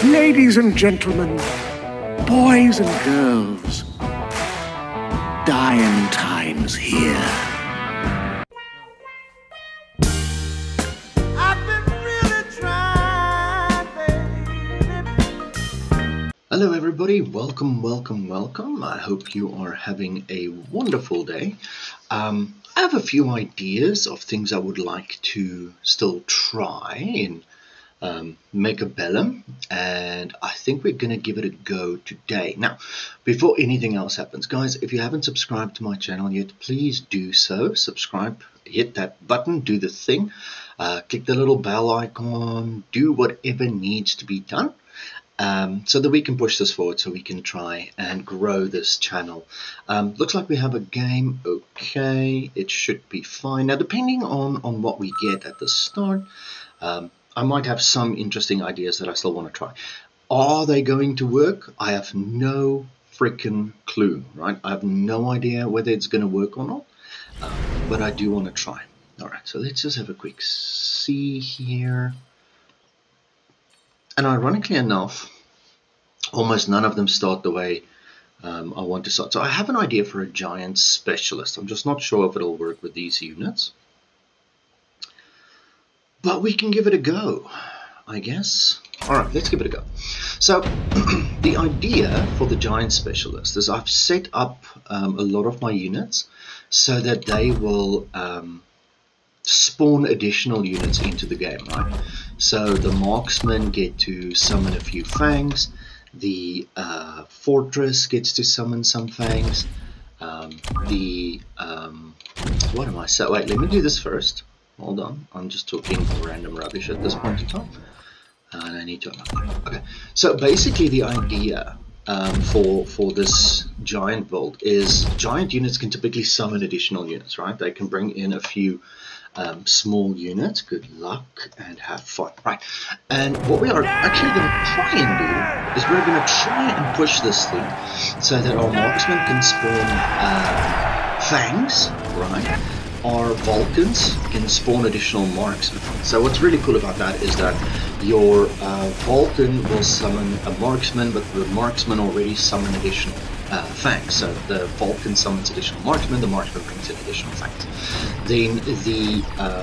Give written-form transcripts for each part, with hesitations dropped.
Ladies and gentlemen, boys and girls, dying times here. Hello everybody, welcome. I hope you are having a wonderful day. I have a few ideas of things I would like to still try in Mechabellum, and I think we're going to give it a go today. Now, before anything else happens, guys, if you haven't subscribed to my channel yet, please do so. Subscribe, hit that button, do the thing, click the little bell icon, do whatever needs to be done. So that we can push this forward, so we can try and grow this channel. Looks like we have a game. Okay, it should be fine. Now, depending on what we get at the start, I might have some interesting ideas that I still want to try. Are they going to work? I have no freaking clue, right? I have no idea whether it's going to work or not, but I do want to try. All right, so let's just have a quick see here. And ironically enough, almost none of them start the way I want to start. So I have an idea for a giant specialist. I'm just not sure if it'll work with these units. But we can give it a go, I guess. All right, let's give it a go. So the idea for the giant specialist is I've set up a lot of my units so that they will spawn additional units into the game, right? So the marksmen get to summon a few fangs, the fortress gets to summon some fangs, what am I saying? Wait, let me do this first. Hold on, I'm just talking random rubbish at this point in time, and I need to unlock. Okay, so basically the idea for this giant vault is giant units can typically summon additional units, right? They can bring in a few small units. Good luck and have fun, right? And what we are actually going to try and do is we're going to try and push this thing so that our marksmen can spawn fangs, right? Our Vulcans can spawn additional marksmen. So what's really cool about that is that your Vulcan will summon a marksman, but the marksman already summon additional fangs. So the Vulcan summons additional marksmen, the marksman brings in additional fangs. Then the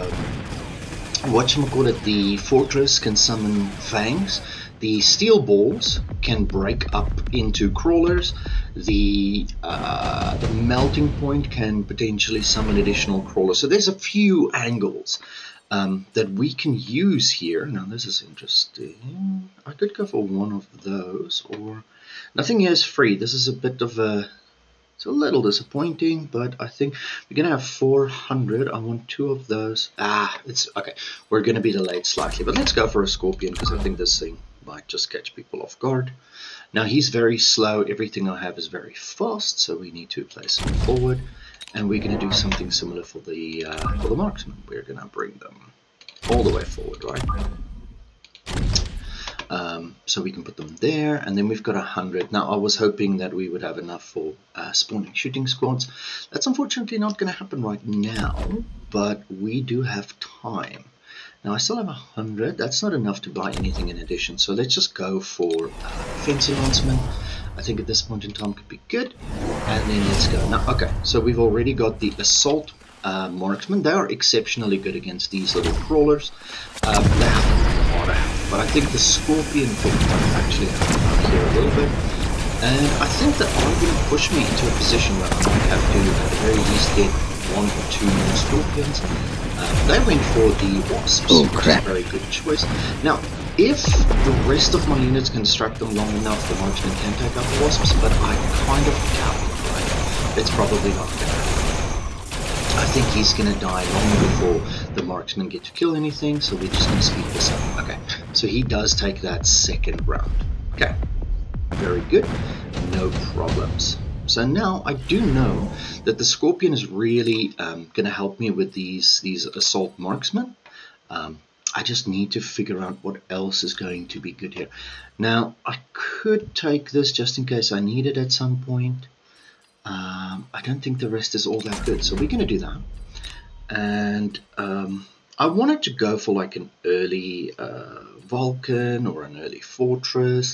the fortress can summon fangs. The steel balls can break up into crawlers. The melting point can potentially summon additional crawlers. So there's a few angles that we can use here. Now this is interesting. I could go for one of those, or nothing here is free. This is a bit of it's a little disappointing, but I think we're gonna have 400. I want two of those. It's okay. We're gonna be delayed slightly, but let's go for a scorpion because I think this thing might just catch people off guard. Now he's very slow. Everything I have is very fast, so we need to place him forward, and we're going to do something similar for the marksman. We're going to bring them all the way forward, right? So we can put them there, and then we've got 100. Now I was hoping that we would have enough for spawning shooting squads. That's unfortunately not going to happen right now, but we do have time. Now I still have 100. That's not enough to buy anything in addition, so let's just go for fence announcement. I think at this point in time could be good, and then let's go. Now, okay, so we've already got the assault marksmen. They are exceptionally good against these little crawlers. They have a lot of health, but I think the scorpion thing might actually help here a little bit, and I think that are going to push me into a position where I might have to at the very least get one or two more scorpions. They went for the wasps. Oh crap! Very good choice. Now, if the rest of my units can distract them long enough, the marksman can take out the wasps, but I kind of doubt it, right? It's probably not going to happen. I think he's going to die long before the marksmen get to kill anything, so we're just going to speed this up. Okay, so he does take that second round. Okay, very good. No problems. So now I do know that the scorpion is really going to help me with these assault marksmen. I just need to figure out what else is going to be good here. Now I could take this just in case I need it at some point. I don't think the rest is all that good, so we're going to do that. And I wanted to go for like an early Vulcan or an early Fortress.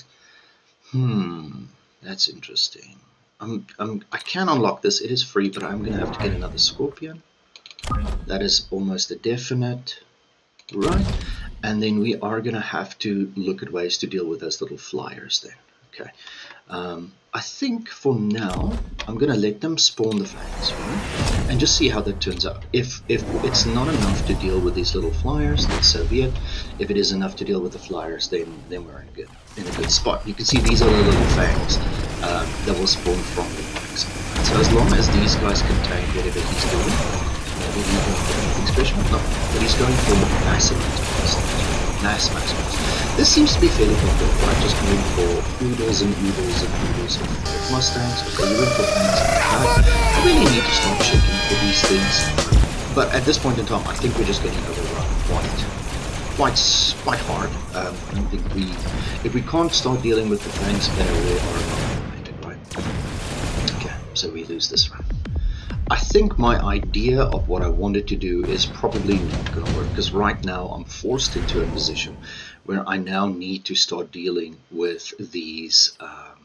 That's interesting. I can unlock this. It is free, but I'm going to have to get another Scorpion. That is almost a definite. Right. And then we are going to have to look at ways to deal with those little flyers then. Okay. I think for now, I'm going to let them spawn the fangs, right? And just see how that turns out. If it's not enough to deal with these little flyers, then so be it. If it is enough to deal with the flyers, then we're in a good spot. You can see these are the little fangs that will spawn from the fangs. So as long as these guys contain whatever he's doing, maybe he won't do anything special. No, but he's going for massive nice. This seems to be fairly popular, right? Just going for oodles and oodles and oodles of Mustangs. Okay, you went for fangs like that. I really need to start checking for these things. But at this point in time, I think we're just getting overrun quite hard. I don't think if we can't start dealing with the fangs better, we are not eliminated, right? Okay, so we lose this round. I think my idea of what I wanted to do is probably not going to work, because right now I'm forced into a position where I now need to start dealing with these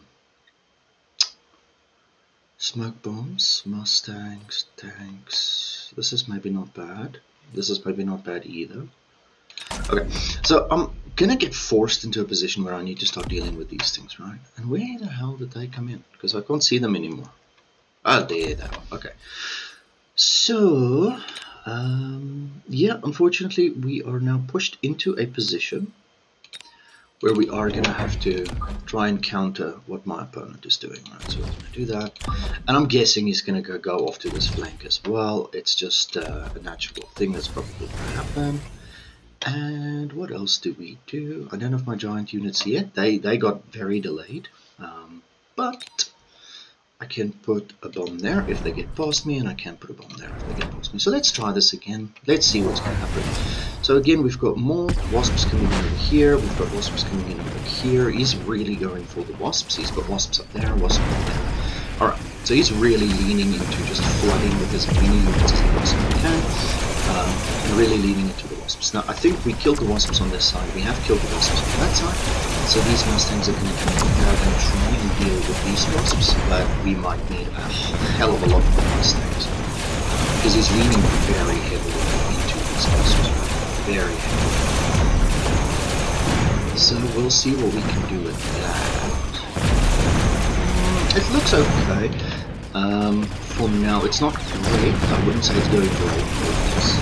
smoke bombs, Mustangs, tanks. This is maybe not bad. This is maybe not bad either. Okay, so I'm going to get forced into a position where I need to start dealing with these things, right? And where the hell did they come in? Because I can't see them anymore. Oh, there they are. Okay. So, yeah, unfortunately, we are now pushed into a position where we are going to have to try and counter what my opponent is doing. Right? So we're going to do that. And I'm guessing he's going to go off to this flank as well. It's just a natural thing that's probably going to happen. And what else do we do? I don't have my giant units yet. They got very delayed. But I can put a bomb there if they get past me, and I can put a bomb there if they get past me. So let's try this again. Let's see what's going to happen. So again, we've got more wasps coming in over here. We've got wasps coming in over here. He's really going for the wasps. He's got wasps up there, wasps up there. Alright, so he's really leaning into just flooding with as many units as he possibly can. And really leaning into the wasps. Now, I think we killed the wasps on this side. We have killed the wasps on that side. So these Mustangs are going to come in. They're going to try and deal with these wasps, but we might need a hell of a lot more Mustangs. Because he's leaning very heavily into these wasps. Very heavily. So we'll see what we can do with that. It looks okay. For now, it's not great. I wouldn't say it's going great for us,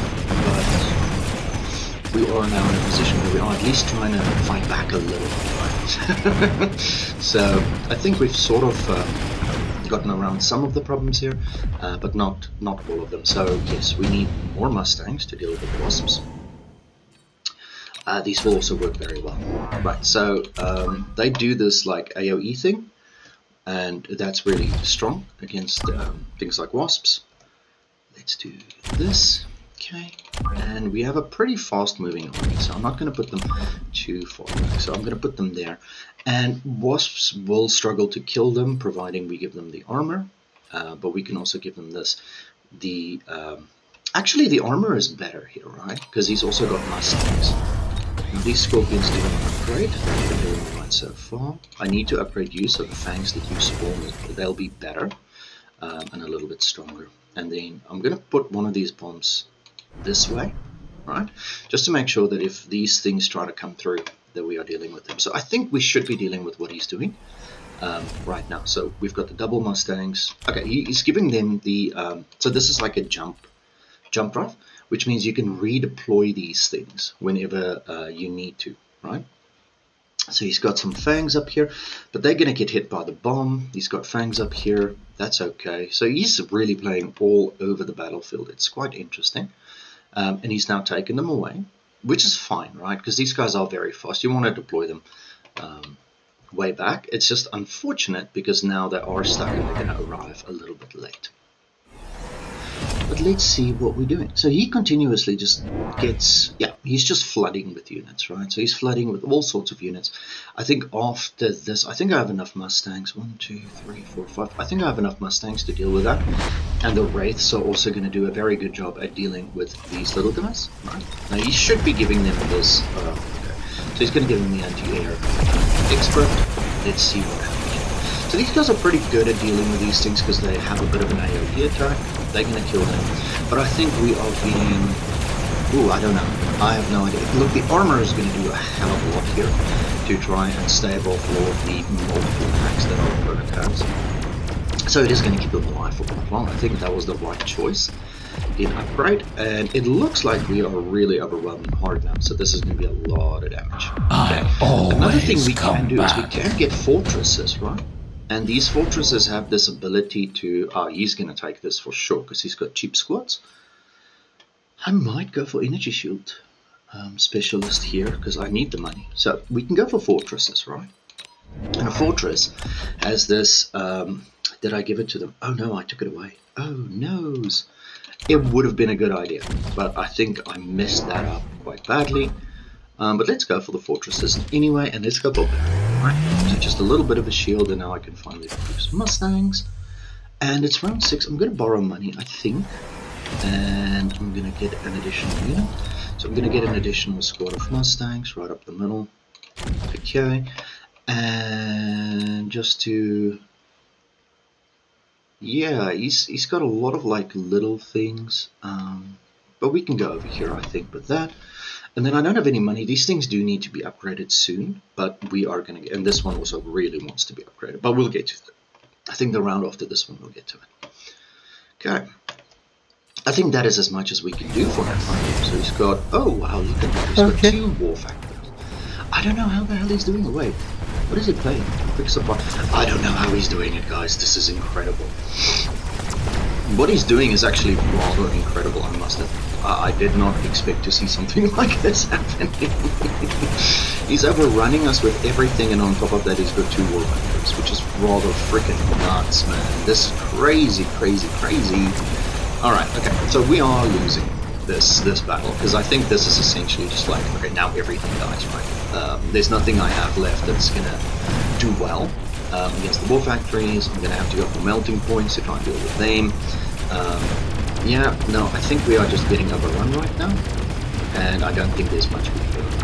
but we are now in a position where we are at least trying to fight back a little bit. Right? So I think we've sort of gotten around some of the problems here, but not all of them. So yes, we need more Mustangs to deal with the wasps. These will also work very well. Right, so they do this like AoE thing. And that's really strong against things like wasps. Let's do this. Okay. And we have a pretty fast moving army, so I'm not going to put them too far back. So I'm going to put them there. And wasps will struggle to kill them, providing we give them the armor. But we can also give them this. Actually, the armor is better here, right? Because he's also got Mustangs. Now, these scorpions do not upgrade. They've been doing right so far. I need to upgrade you, so the fangs that you spawn, they'll be better and a little bit stronger. And then I'm going to put one of these bombs this way, right? Just to make sure that if these things try to come through, that we are dealing with them. So I think we should be dealing with what he's doing right now. So we've got the double Mustangs. Okay, he's giving them the... so this is like a jump drive, which means you can redeploy these things whenever you need to, right? So he's got some fangs up here, but they're going to get hit by the bomb. He's got fangs up here. That's okay. So he's really playing all over the battlefield. It's quite interesting. And he's now taken them away, which is fine, right? Because these guys are very fast. You want to deploy them way back. It's just unfortunate because now they are stuck and they're going to arrive a little bit late. But let's see what we're doing. So he continuously just gets, yeah, he's just flooding with units, right? So he's flooding with all sorts of units. I think after this, I think I have enough Mustangs. 1, 2, 3, 4, 5. I think I have enough Mustangs to deal with that. And the Wraiths are also going to do a very good job at dealing with these little guys, right? Now he should be giving them this, okay. So he's going to give them the anti-air expert. Let's see what happens. So these guys are pretty good at dealing with these things because they have a bit of an AoE attack. They're going to kill them. But I think we are being... Ooh, I don't know. I have no idea. Look, the armor is going to do a hell of a lot here to try and stave off all of the multiple attacks that our opponent has. So it is going to keep them alive for quite long. I think that was the right choice in upgrade. And it looks like we are really overwhelming hard now. So this is going to be a lot of damage. Okay. Another thing we can do is we can get fortresses, right? And these fortresses have this ability to... he's going to take this for sure because he's got cheap squads. I might go for energy shield specialist here because I need the money. So we can go for fortresses, right? And a fortress has this... did I give it to them? Oh no, I took it away. Oh noes. It would have been a good idea, but I think I messed that up quite badly. But let's go for the fortresses anyway, and let's go for barrier. Right? So just a little bit of a shield, and now I can finally produce Mustangs. And it's round 6. I'm going to borrow money, I think. And I'm going to get an additional unit. So I'm going to get an additional squad of Mustangs right up the middle. Okay. And just to... Yeah, he's got a lot of like little things. But we can go over here, I think, with that. And then I don't have any money. These things do need to be upgraded soon, but we are going to get... And this one also really wants to be upgraded, but we'll get to that. I think the round after this one we'll get to it. Okay. I think that is as much as we can do for that one. So he's got... Oh, wow, look at that. He's got 2 war factories. I don't know how the hell he's doing it. Wait, what is he playing? Quick supply. I don't know how he's doing it, guys. This is incredible. What he's doing is actually rather incredible, I must admit. I did not expect to see something like this happening. He's overrunning us with everything, and on top of that he's got 2 war factories, which is rather freaking nuts, man. This is crazy, crazy, crazy. Alright, okay, so we are losing this battle, because I think this is essentially just like, okay, now everything dies, right? There's nothing I have left that's gonna do well against the war factories. I'm gonna have to go for melting points to try and deal with them. Yeah, no, I think we are just getting overrun right now, and I don't think there's much we can do.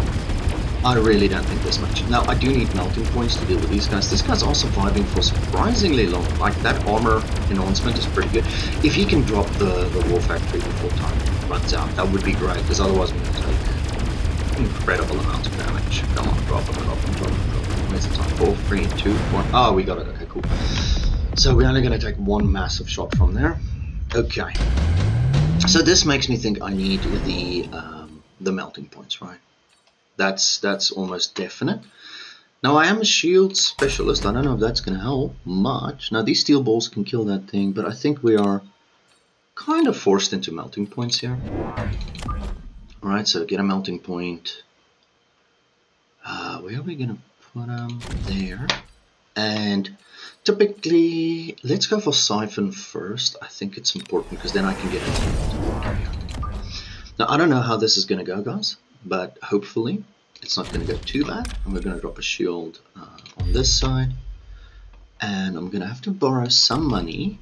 I really don't think there's much. Now, I do need melting points to deal with these guys. These guys are surviving for surprisingly long. Like, that armor enhancement is pretty good. If he can drop the war factory before time runs out, that would be great, because otherwise we're going to take incredible amounts of damage. Come on, drop them, drop them, drop them, drop them. Where's the time? 4, 3, 2, 1. Oh, we got it. Okay, cool. So we're only going to take 1 massive shot from there. Okay. So this makes me think I need the melting points, right? That's almost definite. Now I am a shield specialist. I don't know if that's going to help much. Now these steel balls can kill that thing, but I think we are kind of forced into melting points here. Alright, so get a melting point. Where are we going to put them? There. And typically, let's go for siphon first. I think it's important because then I can get into it. Now I don't know how this is going to go, guys, but hopefully it's not going to go too bad. And we're going to drop a shield on this side, and I'm going to have to borrow some money.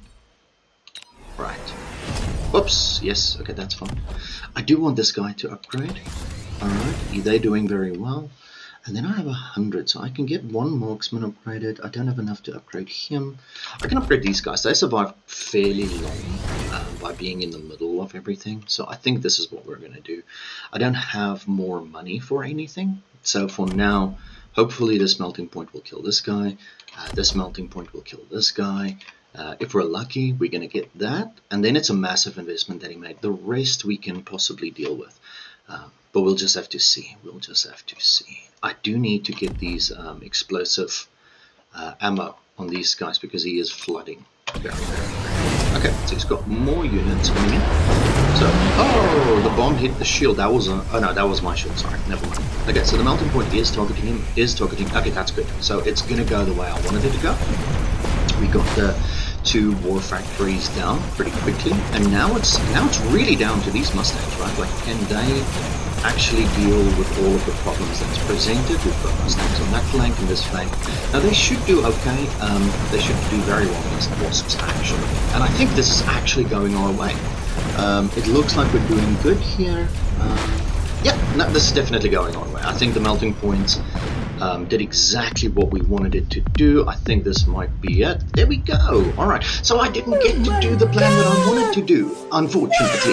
Right. Whoops. Yes. Okay, that's fine. I do want this guy to upgrade. Alright. They're doing very well. And then I have 100, so I can get 1 marksman upgraded. I don't have enough to upgrade him. I can upgrade these guys. They survive fairly long by being in the middle of everything. So I think this is what we're going to do. I don't have more money for anything. So for now, hopefully this melting point will kill this guy. This melting point will kill this guy. If we're lucky, we're going to get that. And then it's a massive investment that he made. The rest we can possibly deal with. But we'll just have to see. We'll just have to see. I do need to get these explosive ammo on these guys because he is flooding. Very, very, very. Okay, so he's got more units coming in. So, oh, the bomb hit the shield. That was oh no, that was my shield. Sorry, never mind. Okay, so the melting point is targeting him. Okay, that's good. So it's gonna go the way I wanted it to go. We got the 2 war factories down pretty quickly, and now it's really down to these Mustangs, right? Like, can they actually deal with all of the problems that's presented? We've got Mustangs on that flank and this flank. Now they should do okay. They should do very well against Wasps actually, and I think this is actually going our way. It looks like we're doing good here. Yeah, no, this is definitely going our way. I think the melting points did exactly what we wanted it to do. I think this might be it. There we go. All right. So I didn't get to do the plan that I wanted to do, unfortunately.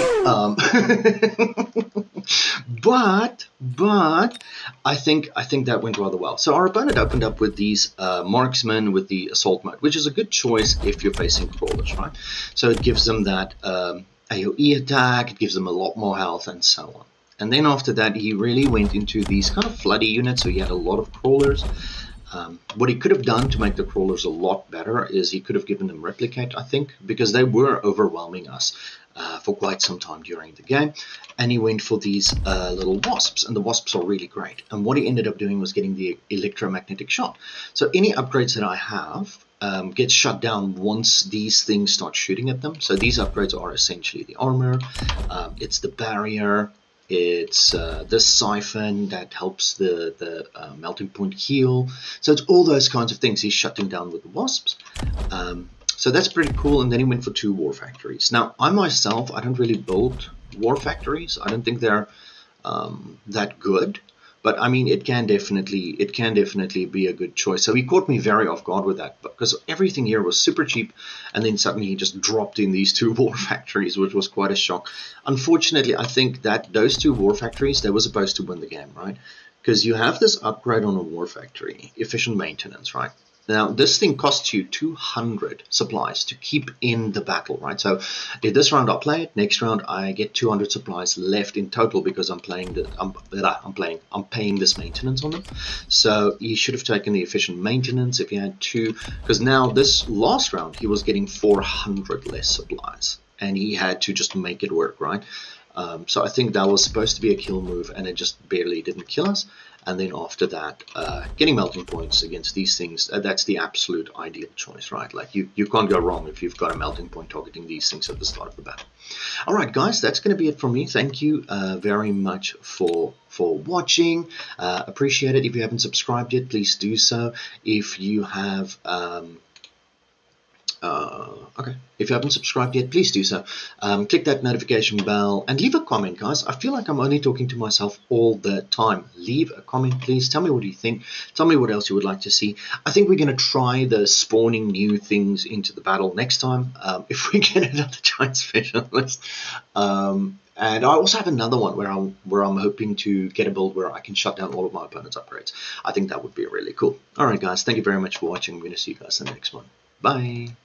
But I think that went rather well. So our opponent opened up with these marksmen with the assault mode, which is a good choice if you're facing crawlers, right? So it gives them that AoE attack. It gives them a lot more health and so on. And then after that, he really went into these kind of floody units, so he had a lot of crawlers. What he could have done to make the crawlers a lot better is he could have given them replicate, I think, because they were overwhelming us for quite some time during the game. And he went for these little wasps, and the wasps are really great. And what he ended up doing was getting the electromagnetic shot. So any upgrades that I have get shut down once these things start shooting at them. So these upgrades are essentially the armor, it's the barrier, it's this siphon that helps the melting point heal. So it's all those kinds of things he's shutting down with the wasps. So that's pretty cool. And then he went for 2 war factories. Now I myself, I don't really build war factories. I don't think they're that good. But I mean, it can definitely be a good choice. So he caught me very off guard with that, because everything here was super cheap, and then suddenly he just dropped in these 2 war factories, which was quite a shock. Unfortunately, I think that those 2 war factories, they were supposed to win the game, right? Because you have this upgrade on a war factory, efficient maintenance, right? Now, this thing costs you 200 supplies to keep in the battle, right? So, if this round I play it, next round I get 200 supplies left in total because I'm paying this maintenance on them. So, you should have taken the efficient maintenance if you had 2, because now this last round he was getting 400 less supplies, and he had to just make it work, right? So I think that was supposed to be a kill move, and it just barely didn't kill us. And then after that, getting melting points against these things, that's the absolute ideal choice, right? Like you can't go wrong if you've got a melting point targeting these things at the start of the battle. All right, guys, that's going to be it from me. Thank you very much for watching. Appreciate it. If you haven't subscribed yet, please do so. If you have... if you haven't subscribed yet, please do so. Click that notification bell and leave a comment, guys. I feel like I'm only talking to myself all the time. Leave a comment, please. Tell me what you think. Tell me what else you would like to see. I think we're going to try the spawning new things into the battle next time, if we get another giant specialist. And I also have another one where I'm hoping to get a build where I can shut down all of my opponent's upgrades. I think that would be really cool. All right, guys. Thank you very much for watching. I'm going to see you guys in the next one. Bye.